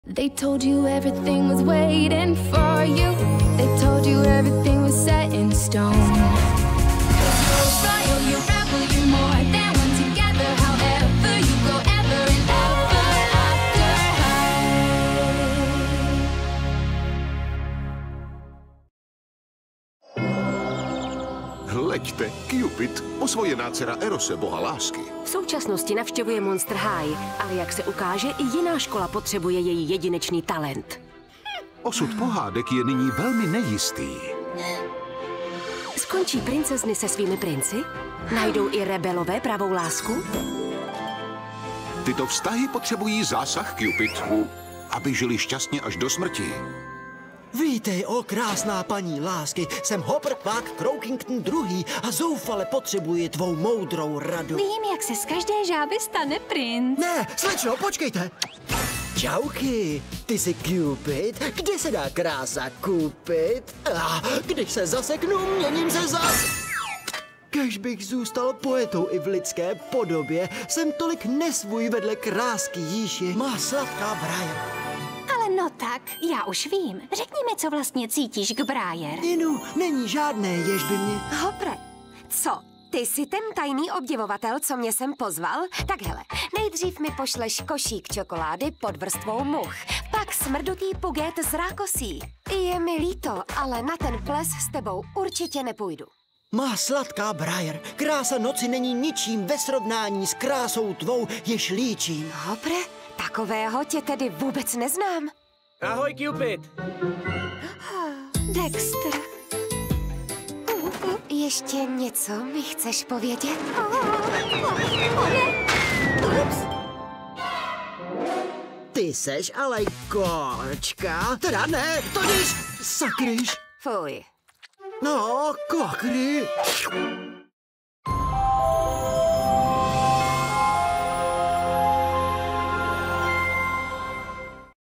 They told you everything was waiting for you. They told you everything was set in stone. 'Cause you're royal, you rebel, you're more than one together. However you go ever and ever after high. Leďte, Cupid, osvojená dcera Erose, boha lásky. V současnosti navštěvuje Monster High, ale jak se ukáže, i jiná škola potřebuje její jedinečný talent. Osud pohádek je nyní velmi nejistý. Skončí princezny se svými princi? Najdou i rebelové pravou lásku? Tyto vztahy potřebují zásah Cupid, aby žili šťastně až do smrti. Vítej, o krásná paní lásky, jsem Hopper Quack Croakington II a zoufale potřebuji tvou moudrou radu. Vím, jak se z každé žáby stane princ. Ne, slečno, počkejte. Čauky, ty jsi Cupid? Kde se dá krása koupit? Když se zaseknu, měním se zas. Kež bych zůstal poetou i v lidské podobě, jsem tolik nesvůj vedle krásky jíši. Má sladká Briar. Ale no tak, já už vím. Řekni mi, co vlastně cítíš k Briar. Inu, není žádné, jež by mě... Hopre, co? Ty jsi ten tajný obdivovatel, co mě sem pozval? Tak hele, nejdřív mi pošleš košík čokolády pod vrstvou much, pak smrdutý pugét z rákosí. Je mi líto, ale na ten ples s tebou určitě nepůjdu. Má sladká Briar, krása noci není ničím ve srovnání s krásou tvou, jež líčím. Hopre, takového tě tedy vůbec neznám. Ahoj, Cupid! Dexter. Ještě něco mi chceš povědět? Ups. Ty seš ale kočka. Teda ne, to jdeš, sakryš. Fuj. No, kokry.